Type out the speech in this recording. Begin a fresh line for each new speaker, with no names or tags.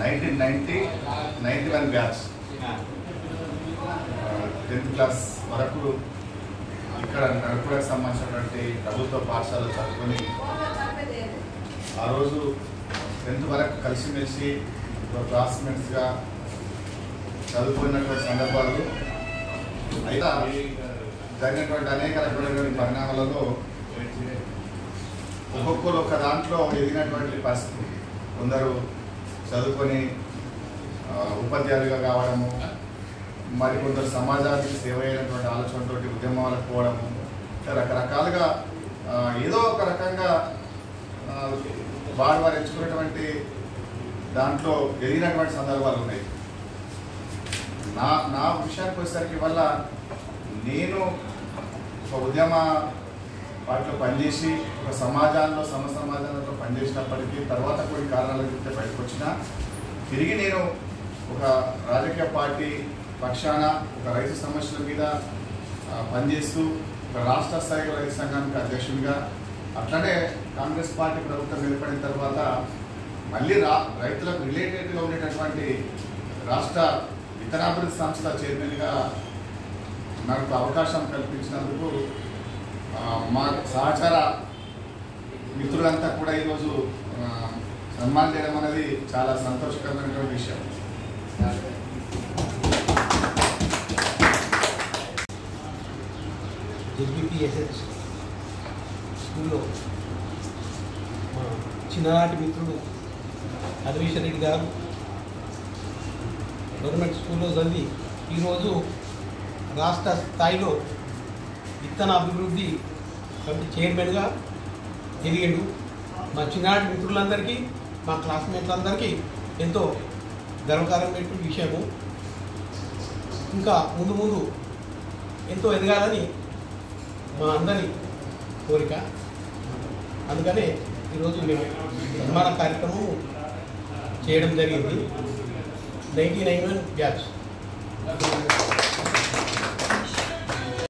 1991 batch 10th class వరకు ఇక్కడ నడుపులకు సంబంధించినటువంటి ప్రభుత్వ పాఠశాలలో చదువుకొని ఆ రోజు 10th వరకు కలిసిమెలిసి క్లాస్మేట్స్గా చదువుకున్నటువంటి సందర్భాలు అయితే జరిగినటువంటి అనేక రకమైనటువంటి పరిణామాలలో ఒక్కొక్కరు ఒక దాంట్లో ఎదిగినటువంటి పరిస్థితి. కొందరు చదువుకొని ఉపాధ్యాయులుగా కావడము, మరికొందరు సమాజానికి సేవ అయినటువంటి ఆలోచనతో ఉద్యమాలకు పోవడము, రకరకాలుగా ఏదో ఒక రకంగా వారు ఎంచుకున్నటువంటి దాంట్లో ఎదిగినటువంటి సందర్భాలు ఉన్నాయి. నా విషయానికి వచ్చేసరికి వల్ల నేను ఒక ఉద్యమ వాటిలో పనిచేసి ఒక సమాజంలో సమాజంలో పనిచేసినప్పటికీ తర్వాత కొన్ని కారణాల గురించి బయటకు వచ్చిన తిరిగి నేను ఒక రాజకీయ పార్టీ పక్షాన ఒక రైతు సమస్యల మీద పనిచేస్తూ ఒక రాష్ట్ర స్థాయిలో రైతు సంఘానికి అధ్యక్షుడిగా, అట్లనే కాంగ్రెస్ పార్టీ ప్రభుత్వం ఏర్పడిన తర్వాత మళ్ళీ రైతులకు రిలేటెడ్గా ఉండేటటువంటి రాష్ట్ర విత్తనాభివృద్ధి సంస్థ చైర్మన్గా నాకు అవకాశం కల్పించినందుకు మా సహచార మిత్రులంతా కూడా ఈరోజు సన్మానం చేయడం అనేది చాలా సంతోషకరమైనటువంటి విషయం.
జెడ్బీపీఎస్హెచ్ స్కూల్లో మా చిన్ననాటి మిత్రుడు అన్వేష్ రెడ్డి గారు గవర్నమెంట్ స్కూల్లో చదివి ఈరోజు రాష్ట్ర స్థాయిలో విత్తన అభివృద్ధి కమిటీ చైర్మన్గా ఎదిగాడు. మా చిన్ననాటి మిత్రులందరికీ, మా క్లాస్మేట్లందరికీ ఎంతో గర్వకారమైనటువంటి విషయము. ఇంకా ముందు ముందు ఎంతో ఎదగాలని మా అందరి కోరిక. అందుకనే ఈరోజు మేము నిర్మాణ కార్యక్రమం చేయడం జరిగింది. 1991 బ్యాచ్.